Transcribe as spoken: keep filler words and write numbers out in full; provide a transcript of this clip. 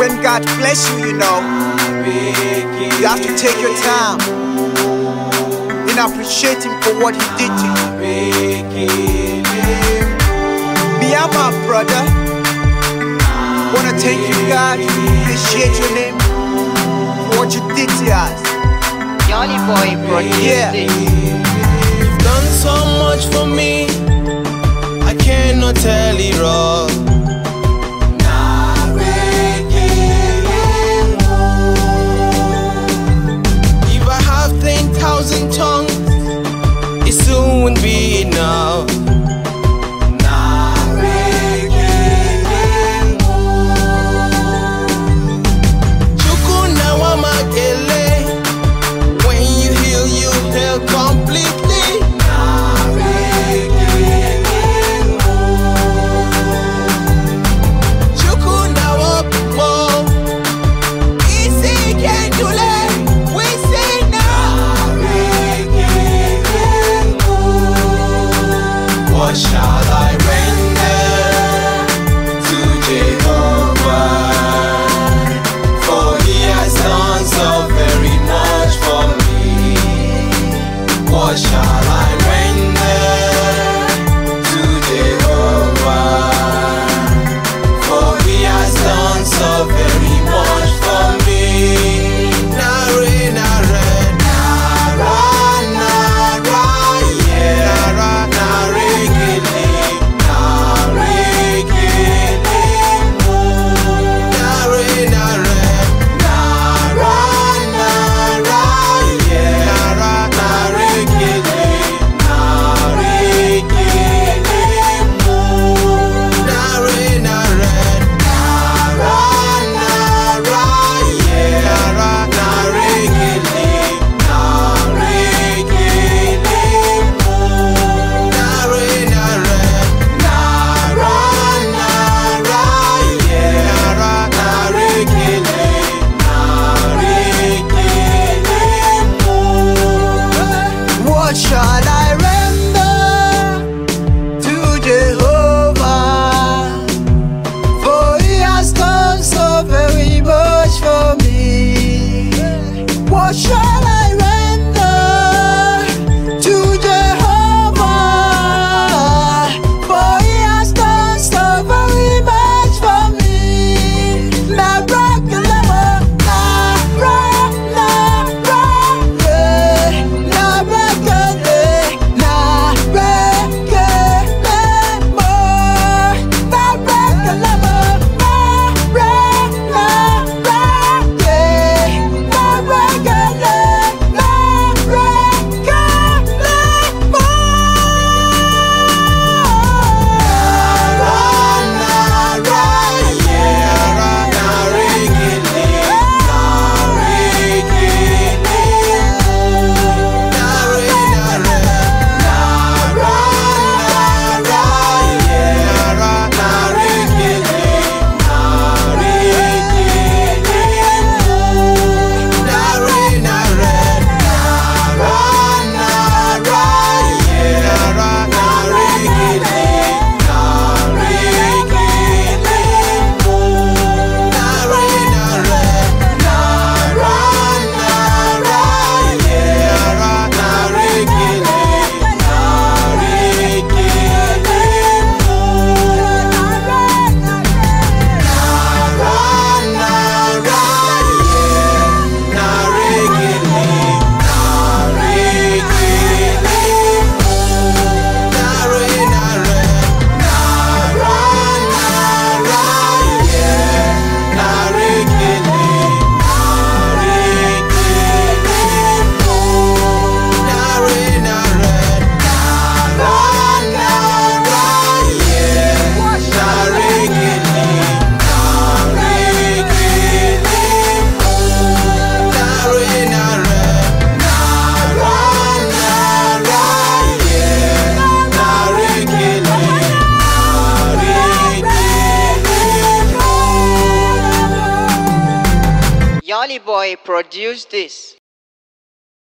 When God bless you, you know, you have to take your time and appreciate Him for what He did to you. Me and my brother wanna thank you, God, appreciate your name for what you did to us. YolyBoy produced Yeah. it. You've done so much for me, I cannot tell it all. If I have ten thousand tongues, it soon won't be enough. When you heal, you heal completely. What shall I render to Jehovah? For He has done so very much for me. What shall I render to Jehovah? For He has done so very much for me. Nara, Nara, Nara, Nara, yeah. Nara, Nara. What shall I render to Jehovah? For He has done so very much for me. What shall I render to Jehovah? For He has done so very much for me. Nara, Nara, Nara, yeah. Nara. YolyBoy produced this.